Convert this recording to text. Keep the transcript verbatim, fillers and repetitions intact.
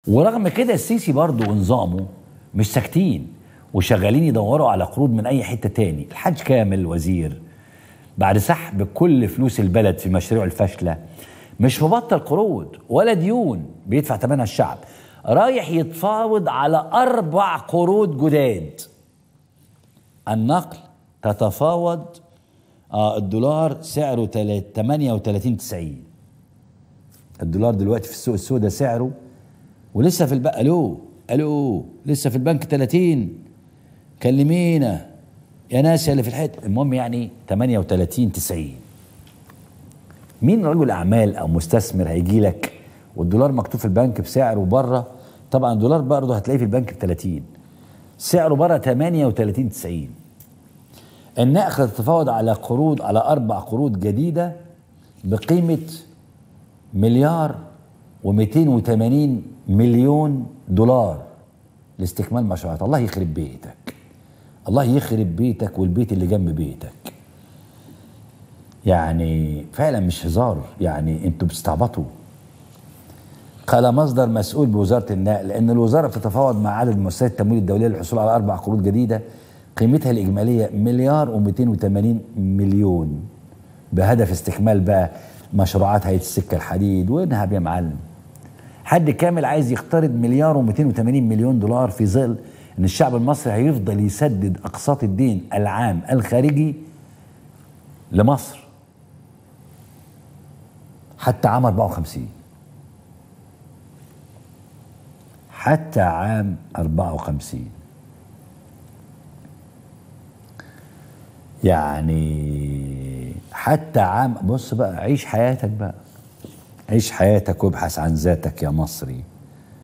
ورغم كده السيسي برضه ونظامه مش ساكتين وشغالين يدوروا على قروض من اي حته تاني. الحاج كامل وزير بعد سحب كل فلوس البلد في مشاريعه الفاشله مش مبطل قروض ولا ديون بيدفع ثمنها الشعب، رايح يتفاوض على اربع قروض جداد. النقل تتفاوض آه الدولار سعره ثمانية وثلاثين تسعين. الدولار دلوقتي في السوق السوداء سعره ولسه في البنك، الو الو لسه في البنك ثلاثين. كلمينا يا ناس اللي في الحته، المهم يعني ثمانية وثلاثين تسعين. مين رجل اعمال او مستثمر هيجي لك والدولار مكتوب في البنك بسعره بره؟ طبعا الدولار برضه هتلاقيه في البنك ب ثلاثين، سعره بره ثمانية وثلاثين تسعين. النقد تتفاوض على قروض، على اربع قروض جديده بقيمه مليار ومئتين وثمانين مليون دولار لاستكمال مشروعات. الله يخرب بيتك، الله يخرب بيتك والبيت اللي جنب بيتك. يعني فعلا مش هزار، يعني انتوا بتستعبطوا. قال مصدر مسؤول بوزاره النقل ان الوزاره بتتفاوض مع عدد مؤسسات التمويل الدوليه للحصول على اربع قروض جديده قيمتها الاجماليه مليار ومئتين وثمانين مليون بهدف استكمال بقى مشروعات هيئه السكه الحديد. وينهب يا معلم. حد كامل عايز يقترض مليار ومئتين وثمانين مليون دولار في ظل ان الشعب المصري هيفضل يسدد اقساط الدين العام الخارجي لمصر حتى عام أربعة وخمسين، حتى عام أربعة وخمسين. يعني حتى عام، بص بقى عيش حياتك بقى، عيش حياتك وابحث عن ذاتك يا مصري.